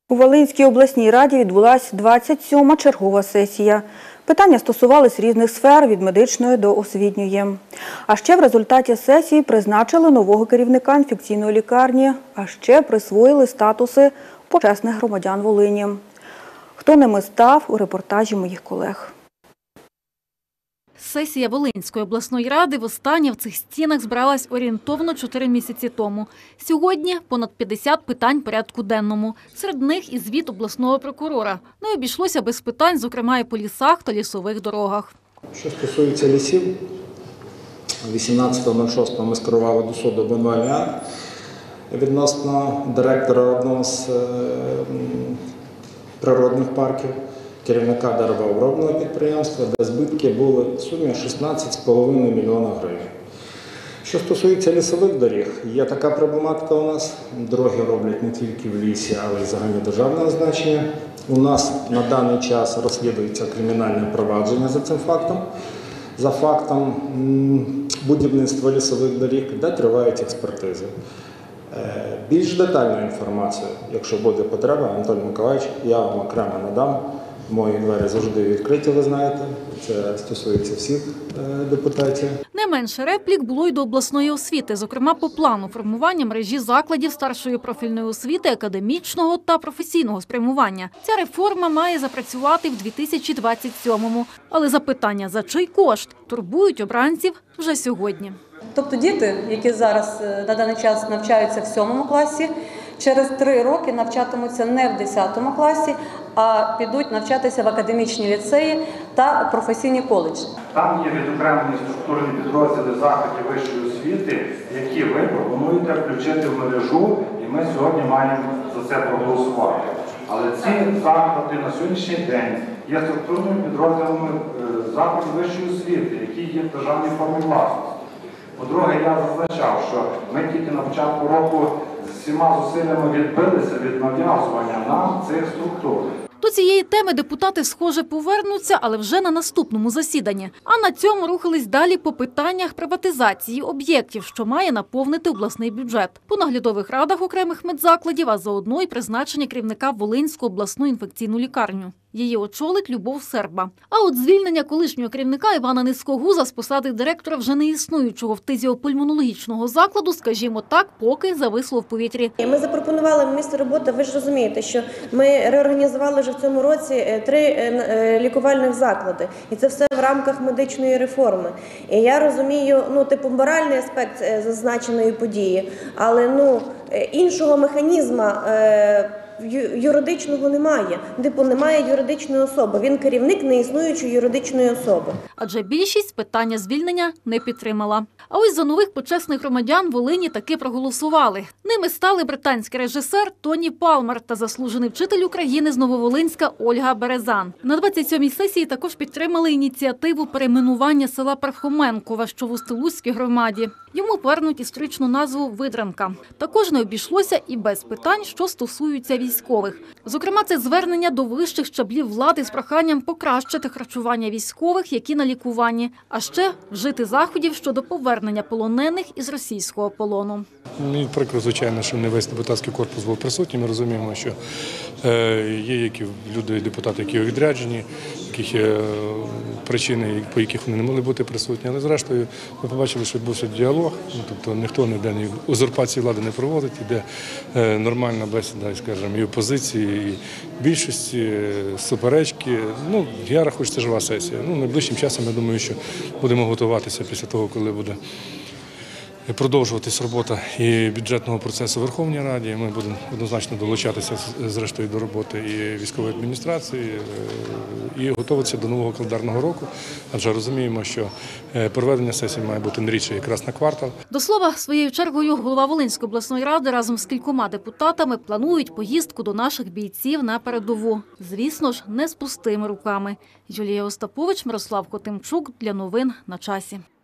У Волинській обласній раді відбулася 27-ма чергова сесія. Питання стосувались різних сфер – від медичної до освітньої. А ще в результаті сесії призначили нового керівника інфекційної лікарні, а ще присвоїли статуси почесних громадян Волині. Хто ними став – у репортажі моїх колег. Сесія Волинської обласної ради востаннє в цих стінах збиралась орієнтовно 4 місяці тому. Сьогодні понад 50 питань порядку денному. Серед них і звіт обласного прокурора. Не обійшлося без питань, зокрема і по лісах та лісових дорогах. Що стосується лісів, 18.06 ми скерували до суду обвинувальний акт відносно директора одного з природних парків, керівника деревообробного підприємства, де збитки були в сумі 16,5 мільйона гривень. Що стосується лісових доріг, є така проблематика у нас. Дороги роблять не тільки в лісі, але й загальнодержавного значення. У нас на даний час розслідується кримінальне провадження за цим фактом, за фактом будівництва лісових доріг, де тривають експертизи. Більш детальну інформацію, якщо буде потреба, Анатолій Миколаївич, я вам окремо надам. Мої двері завжди відкриті, ви знаєте. Це стосується всіх депутатів. Не менше реплік було й до обласної освіти, зокрема по плану формування мережі закладів старшої профільної освіти, академічного та професійного спрямування. Ця реформа має запрацювати в 2027-му. Але запитання, за чий кошт, турбують обранців вже сьогодні. Тобто діти, які зараз на даний час навчаються в 7 класі, через 3 роки навчатимуться не в 10 класі, а підуть навчатися в академічні ліцеї та професійні коледжі. Там є відокремлені структурні підрозділи закладів вищої освіти, які ви пропонуєте включити в мережу, і ми сьогодні маємо за це проголосувати. Але ці заклади на сьогоднішній день є структурними підрозділами закладів вищої освіти, які є в державній формі власності. По-друге, я зазначав, що ми тільки на початку року з всіма зусиллями відбилися від нав'язування нам цих структур. До цієї теми депутати, схоже, повернуться, але вже на наступному засіданні. А на цьому рухались далі по питаннях приватизації об'єктів, що має наповнити обласний бюджет. По наглядових радах окремих медзакладів, а заодно й призначення керівника Волинську обласну інфекційну лікарню. Її очолить Любов Серба. А от звільнення колишнього керівника Івана Низькогуза з посади директора вже не існуючого фтизіопульмонологічного закладу, скажімо так, поки зависло в повітрі. Ми запропонували місце роботи, ви ж розумієте, що ми реорганізували вже в цьому році 3 лікувальних заклади. І це все в рамках медичної реформи. І я розумію, моральний аспект зазначеної події, але іншого механізму юридичного немає. Немає юридичної особи. Він керівник неіснуючої юридичної особи. Адже більшість питання звільнення не підтримала. А ось за нових почесних громадян Волині таки проголосували. Ними стали британський режисер Тоні Палмер та заслужений вчитель України з Нововолинська Ольга Березан. На 27-й сесії також підтримали ініціативу перейменування села Пархоменкове, що в Устилузькій громаді. Йому повернуть історичну назву Видранка. Також не обійшлося і без питань, що стосуються військових. Зокрема, це звернення до вищих щаблів влади з проханням покращити харчування військових, які на лікуванні, а ще вжити заходів щодо повернення полонених із російського полону. Мені прикро, звичайно, що не весь депутатський корпус був присутній. Ми розуміємо, що є які люди, депутати, які у відрядженні, яких є причини, по яких вони не могли бути присутні. Але зрештою ми побачили, що відбувся діалог, тобто ніхто ніде ні узурпації влади не проводить, іде нормальна бесіда, скажімо, і опозиції, і більшості, суперечки. Я рахую, що це жива сесія. Найближчим часом, я думаю, що будемо готуватися після того, коли буде продовжуватись робота і бюджетного процесу в Верховній Раді. Ми будемо однозначно долучатися зрештою до роботи і військової адміністрації, і готуватися до нового календарного року, адже розуміємо, що проведення сесії має бути не рідше якраз на квартал. До слова, своєю чергою голова Волинської обласної ради разом з кількома депутатами планують поїздку до наших бійців на передову. Звісно ж, не з пустими руками. Юлія Остапович, Мирослав Котимчук для новин на часі.